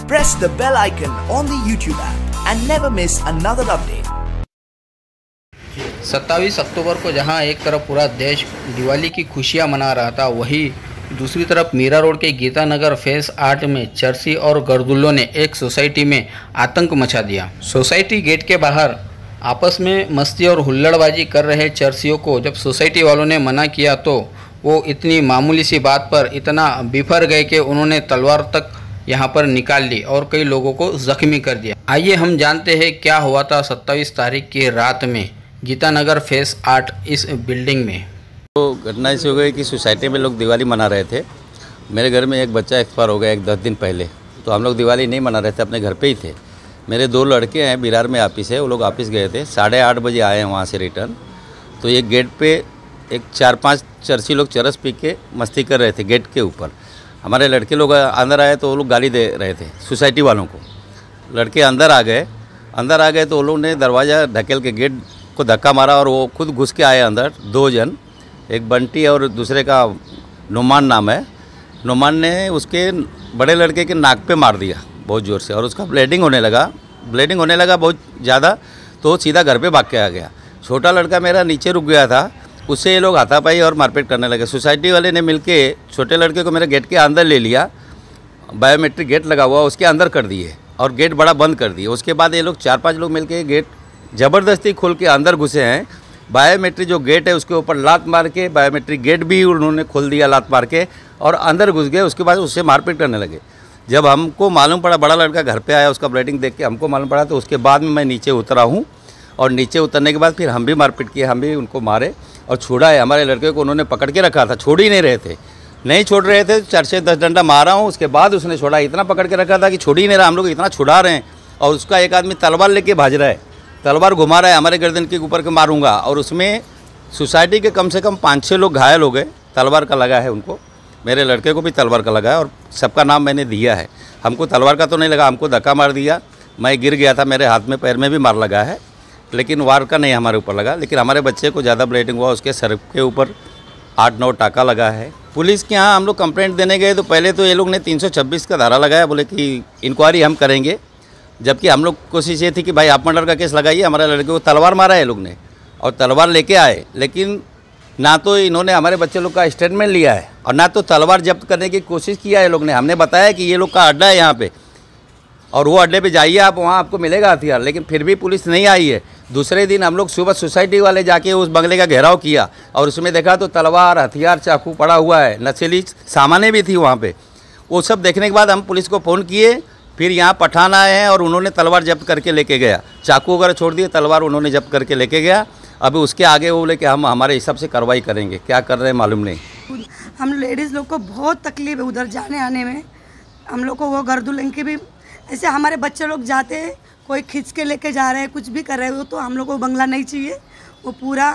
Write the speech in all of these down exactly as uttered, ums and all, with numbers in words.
Press the bell icon on the YouTube app and never miss another update. सत्ताईस अक्टूबर को जहां एक तरफ पूरा देश दिवाली की खुशियां मना रहा था, वहीं दूसरी तरफ मीरा रोड के गीता नगर फेस आठ में चरसी और गर्दुल्लों ने एक सोसाइटी में आतंक मचा दिया। सोसाइटी गेट के बाहर आपस में मस्ती और हुल्लड़बाजी कर रहे चरसियों को जब सोसाइटी वालों ने मना किया तो वो इतनी मामूली सी बात पर इतना बिफर गए कि उन्होंने तलवार तक यहां पर निकाल ली और कई लोगों को जख्मी कर दिया। आइए हम जानते हैं क्या हुआ था सत्ताईस तारीख की रात में गीता नगर फेस आठ इस बिल्डिंग में। तो घटना ऐसी हो गई कि सोसाइटी में लोग दिवाली मना रहे थे। मेरे घर में एक बच्चा एक्सपायर हो गया एक दस दिन पहले, तो हम लोग दिवाली नहीं मना रहे थे, अपने घर पे ही थे। मेरे दो लड़के हैं, बिरार में ऑफिस है, वो लोग ऑफिस गए थे, साढ़े आठ बजे आए हैं वहाँ से रिटर्न। तो ये गेट पे एक चार पांच चरसी लोग चरस पी के मस्ती कर रहे थे गेट के ऊपर। हमारे लड़के लोग अंदर आए तो वो लोग गाली दे रहे थे सोसाइटी वालों को। लड़के अंदर आ गए अंदर आ गए तो वो लोग ने दरवाज़ा ढकेल के गेट को धक्का मारा और वो खुद घुस के आए अंदर। दो जन, एक बंटी और दूसरे का नुमान नाम है। नुमान ने उसके बड़े लड़के के नाक पे मार दिया बहुत ज़ोर से और उसका ब्लीडिंग होने लगा ब्लीडिंग होने लगा बहुत ज़्यादा, तो वो सीधा घर पे भाग के आ गया। छोटा लड़का मेरा नीचे रुक गया था, उससे ये लोग हाथापाई और मारपीट करने लगे। सोसाइटी वाले ने मिलके छोटे लड़के को मेरे गेट के अंदर ले लिया, बायोमेट्रिक गेट लगा हुआ उसके अंदर कर दिए और गेट बड़ा बंद कर दिए। उसके बाद ये लोग चार पाँच लोग मिलके गेट ज़बरदस्ती खोल के अंदर घुसे हैं। बायोमेट्रिक जो गेट है उसके ऊपर लात मार के बायोमेट्रिक गेट भी उन्होंने खोल दिया लात मार के और अंदर घुस गए। उसके बाद उससे मारपीट करने लगे। जब हमको मालूम पड़ा, बड़ा लड़का घर पे आया, उसका ब्लीडिंग देख के हमको मालूम पड़ा, तो उसके बाद में मैं नीचे उतरा हूँ और नीचे उतरने के बाद फिर हम भी मारपीट किए, हम भी उनको मारे और छोड़ा है। हमारे लड़के को उन्होंने पकड़ के रखा था, छोड़ ही नहीं रहे थे नहीं छोड़ रहे थे चार से दस डंडा मारा हूँ, उसके बाद उसने छोड़ा। इतना पकड़ के रखा था कि छोड़ ही नहीं रहा, हम लोग इतना छुड़ा रहे हैं। और उसका एक आदमी तलवार लेके भाज रहा है, तलवार घुमा रहा है हमारे गर्दन के ऊपर के मारूंगा। और उसमें सोसाइटी के कम से कम पाँच छः लोग घायल हो गए। तलवार का लगा है उनको, मेरे लड़के को भी तलवार का लगा है और सबका नाम मैंने दिया है। हमको तलवार का तो नहीं लगा, हमको धक्का मार दिया, मैं गिर गया था, मेरे हाथ में पैर में भी मार लगा है, लेकिन वार का नहीं हमारे ऊपर लगा। लेकिन हमारे बच्चे को ज़्यादा ब्लीडिंग हुआ, उसके सर के ऊपर आठ नौ टाका लगा है। पुलिस के यहाँ हम लोग कंप्लेंट देने गए तो पहले तो ये लोग ने तीन सौ छब्बीस का धारा लगाया, बोले कि इंक्वायरी हम करेंगे। जबकि हम लोग कोशिश ये थी कि भाई आप मर्डर का केस लगाइए। हमारे लड़के को तलवार मारा है लोग ने और तलवार लेके आए, लेकिन ना तो इन्होंने हमारे बच्चे लोग का स्टेटमेंट लिया है और ना तो तलवार जब्त करने की कोशिश किया है लोग ने। हमने बताया कि ये लोग का अड्डा है यहाँ पे और वो अड्डे पे जाइए आप, वहाँ आपको मिलेगा हथियार, लेकिन फिर भी पुलिस नहीं आई है। दूसरे दिन हम लोग सुबह सोसाइटी वाले जाके उस बंगले का घेराव किया और उसमें देखा तो तलवार, हथियार, चाकू पड़ा हुआ है, नशीली सामानें भी थी वहाँ पे। वो सब देखने के बाद हम पुलिस को फ़ोन किए, फिर यहाँ पठान आए हैं और उन्होंने तलवार जब्त करके लेके गया। चाकू वगैरह छोड़ दिए, तलवार उन्होंने जब्त करके लेके गया। अभी उसके आगे वो बोले कि हम हमारे हिसाब से कार्रवाई करेंगे, क्या कर रहे हैं मालूम नहीं। हम लेडीज़ लोग को बहुत तकलीफ है उधर जाने आने में। हम लोग को वो गर्दुल्लन की भी ऐसे हमारे बच्चे लोग जाते हैं, कोई खींच के लेके जा रहे हैं, कुछ भी कर रहे हो, तो हम लोग को बंगला नहीं चाहिए, वो पूरा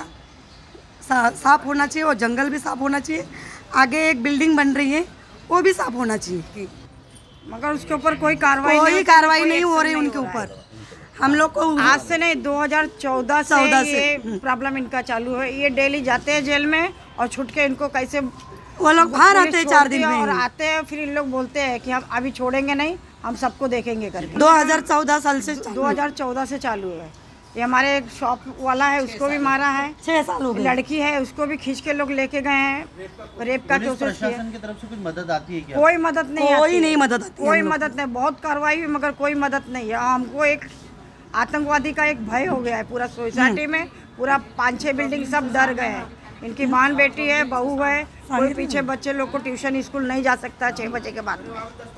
सा, साफ होना चाहिए, और जंगल भी साफ होना चाहिए। आगे एक बिल्डिंग बन रही है वो भी साफ होना चाहिए, मगर उसके ऊपर कोई कार्रवाई कोई कार्रवाई नहीं हो रही उनके ऊपर। हम लोग को आज से नहीं, दो हज़ार चौदह से ये प्रॉब्लम इनका चालू है। ये डेली जाते हैं जेल में और छुट के इनको कैसे वो लोग बाहर आते हैं चार दिन में और आते हैं, फिर इन लोग बोलते हैं कि हम अभी छोड़ेंगे नहीं, हम सबको देखेंगे करके। दो हज़ार चौदह साल से दो हज़ार चौदह से चालू है। ये हमारे एक शॉप वाला है, उसको भी मारा है, छह साल हो गए। लड़की है उसको भी खींच के लोग लेके गए हैं, रेप का कोशिश किया। प्रशासन की तरफ से कुछ मदद आती है क्या? कोई मदद नहीं, कोई नहीं मदद आती, कोई मदद नहीं। बहुत कार्रवाई हुई मगर कोई मदद नहीं है। हमको एक आतंकवादी का एक भय हो गया है पूरा सोसाइटी में, पूरा पाँच छः बिल्डिंग सब डर गए हैं। इनकी बहन बेटी है, बहू है, कोई पीछे बच्चे लोग को ट्यूशन स्कूल नहीं जा सकता छः बजे के बाद।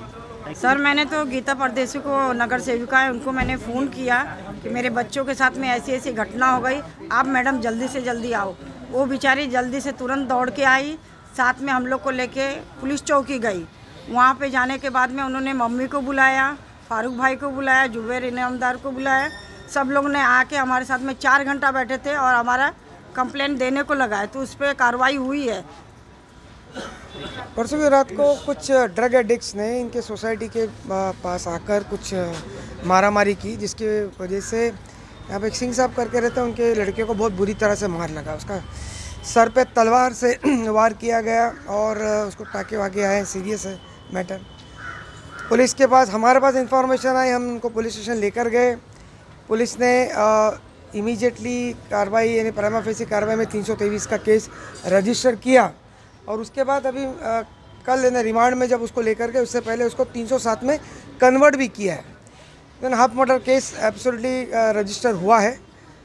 सर मैंने तो गीता परदेसी को नगर सेविका है, उनको मैंने फ़ोन किया कि मेरे बच्चों के साथ में ऐसी ऐसी घटना हो गई, आप मैडम जल्दी से जल्दी आओ। वो बेचारी जल्दी से तुरंत दौड़ के आई, साथ में हम लोग को लेके पुलिस चौकी गई। वहाँ पे जाने के बाद में उन्होंने मम्मी को बुलाया, फारूक भाई को बुलाया, जुबैर इनामदार को बुलाया। सब लोग ने आके हमारे साथ में चार घंटा बैठे थे और हमारा कंप्लेंट देने को लगाए, तो उस पर कार्रवाई हुई है। परसों की रात को कुछ ड्रग एडिक्ट्स ने इनके सोसाइटी के पास आकर कुछ मारामारी की, जिसकी वजह से यहाँ पे एक सिंह साहब करके रहते हैं, उनके लड़के को बहुत बुरी तरह से मार लगा। उसका सर पे तलवार से वार किया गया और उसको टाके वाके आए, सीरियस है मैटर। पुलिस के पास हमारे पास इंफॉर्मेशन आई, हम उनको पुलिस स्टेशन लेकर गए। पुलिस ने इमीडिएटली कार्रवाई यानी प्राइमा फेसी कार्रवाई में तीन सौ तेईस का केस रजिस्टर किया और उसके बाद अभी आ, कल यानी रिमांड में जब उसको लेकर गए उससे पहले उसको तीन सौ सात में कन्वर्ट भी किया है। Then half murder case absolutely register हुआ है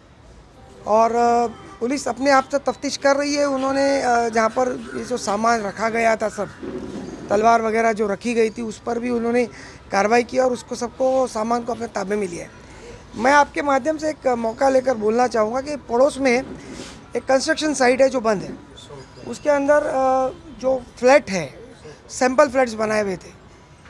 और आ, पुलिस अपने आप से तफ्तीश कर रही है। उन्होंने जहाँ पर ये जो सामान रखा गया था, सब तलवार वगैरह जो रखी गई थी, उस पर भी उन्होंने कार्रवाई की और उसको सबको सामान को अपने ताबे में लिया है। मैं आपके माध्यम से एक मौका लेकर बोलना चाहूँगा कि पड़ोस में एक कंस्ट्रक्शन साइट है जो बंद है, उसके अंदर जो फ्लैट है, सैंपल फ्लैट्स बनाए हुए थे,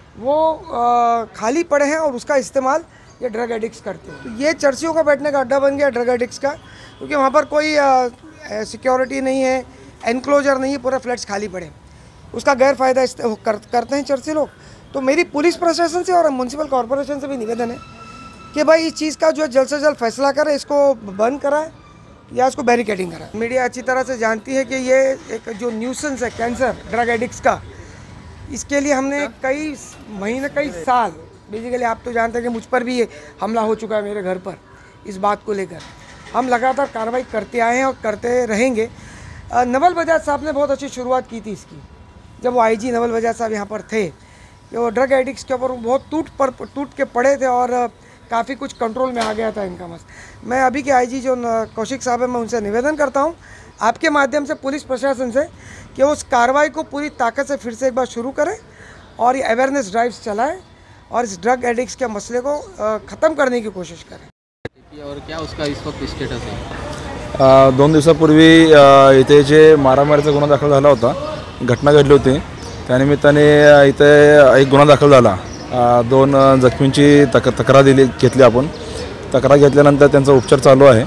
वो खाली पड़े हैं और उसका इस्तेमाल ये ड्रग एडिक्ट्स करते हैं। तो ये चर्चियों का बैठने का अड्डा बन गया ड्रग एडिक्ट्स का, क्योंकि वहाँ पर कोई सिक्योरिटी नहीं है, एनक्लोजर नहीं है, पूरे फ्लैट्स खाली पड़े, उसका गैर फ़ायदा कर, करते हैं चर्ची लोग। तो मेरी पुलिस प्रशासन से और म्यूनसिपल कॉरपोरेशन से भी निवेदन है कि भाई इस चीज़ का जो है जल्द से जल्द फैसला करें, इसको बंद कराएं या इसको बैरिकेडिंग कराएं। मीडिया अच्छी तरह से जानती है कि ये एक जो न्यूसेंस है कैंसर ड्रग एडिक्ट्स का, इसके लिए हमने कई महीने कई साल, बेसिकली आप तो जानते हैं कि मुझ पर भी ये हमला हो चुका है मेरे घर पर, इस बात को लेकर हम लगातार कार्रवाई करते आए हैं और करते रहेंगे। नवल बजाज साहब ने बहुत अच्छी शुरुआत की थी इसकी, जब वो आईजी नवल बजाज साहब यहाँ पर थे, कि वो ड्रग एडिक्ट्स के ऊपर बहुत टूट पर टूट के पड़े थे और काफ़ी कुछ कंट्रोल में आ गया था इनका मस। मैं अभी के आईजी जो कौशिक साहब है, मैं उनसे निवेदन करता हूँ आपके माध्यम से पुलिस प्रशासन से कि उस कार्रवाई को पूरी ताकत से फिर से एक बार शुरू करें और ये अवेयरनेस ड्राइव्स चलाएं और इस ड्रग एडिक्ट्स के मसले को ख़त्म करने की कोशिश करें। और क्या उसका इस वक्त स्टेटस है? आ, दोन दिवसापूर्वी इथे जे मारामारीचा गुन्हा दाखल झाला होता, घटना घडली होती, त्यानिमित्ताने इथे एक गुन्हा दाखल झाला। दोन जखमींची तक तक्रार दिली घेतली आपण। तक्रार घेतल्यानंतर त्यांचा उपचार चालू आहे।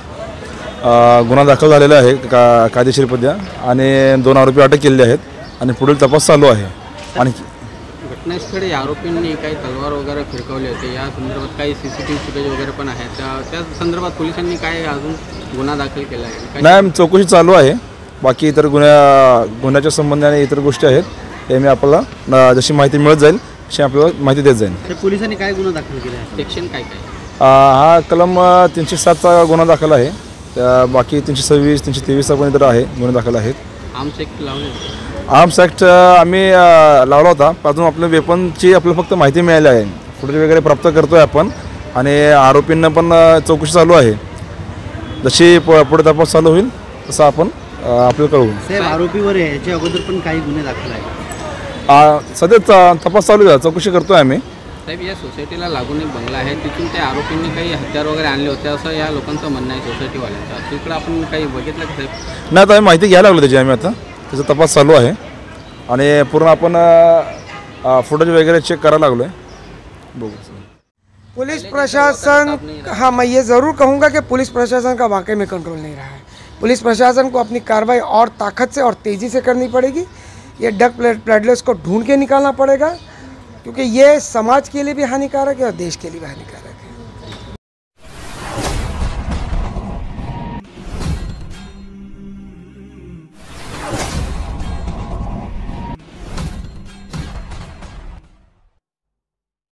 गुन्हा दाखल झालेला आहे का कायदेशीरपद्या आणि दोन आरोपी अटक केलेले आहेत आणि पुढील तपास चालू आहे। आणि घटनास्थळी आरोपींनी काही तलवार वगैरे फिरकवले होते, या संदर्भात काही सीसीटीव्ही फुटेज वगैरे पण आहे, त्या संदर्भात पोलिसांनी काय अजून गुन्हा दाखल केला आहे? नाही, चौकशी चालू आहे। बाकी इतर गुन्ह्या गुन्ह्याच्या संबंधाने इतर गोष्टी आहेत, ते मी आपल्याला जशी माहिती मिळत जाईल तशी आपल्याला माहिती देत जाईल। पोलिसांनी काय गुन्हा दाखल केला आहे? सेक्शन काय काय? हा कलम तीनशे सातचा गुन्हा दाखल आहे। त्या बाकी तीनशे सव्वीस तीनशे तेवीसचा पण इतर आहे गुन्हे दाखल आहेत। आर्म्स ॲक्ट लावले? आर्म्स ॲक्ट आम्ही लावला होता, अजून आपल्या वेपनची आपल्याला फक्त माहिती मिळाली आहे, फुटेज वगैरे प्राप्त करतोय आपण आणि आरोपींना पण चौकशी चालू आहे। जशी पुढे तपास चालू होईल तसं आपण आपल्याला कळवू। साहेब, आरोपीवर याच्या अगोदर पण काही गुन्हे दाखल आहेत? सध्या तपास चालू आहे, चौकशी करतोय आम्ही। साहेब, या सोसायटीला लागून एक बंगला आहे, तिथून त्या आरोपींनी काही हत्यार वगैरे आणले होते असं या लोकांचं म्हणणं आहे सोसायटीवाल्यांचं। तिकडं आपण काही बघितलं का साहेब? नाही, आता आम्ही माहिती घ्यायला लागलो त्याची, आम्ही आता त्याचा तपास चालू आहे आणि पूर्ण आपण फुटेज वगैरे चेक करायला लागलो आहे, बघू। पुलिस प्रशासन, हाँ, मैं ये ज़रूर कहूँगा कि पुलिस प्रशासन का वाकई में कंट्रोल नहीं रहा है। पुलिस प्रशासन को अपनी कार्रवाई और ताकत से और तेज़ी से करनी पड़ेगी। ये ड्रग प्लेडलर्स को ढूंढ के निकालना पड़ेगा, क्योंकि ये समाज के लिए भी हानिकारक है और देश के लिए भी हानिकारक है।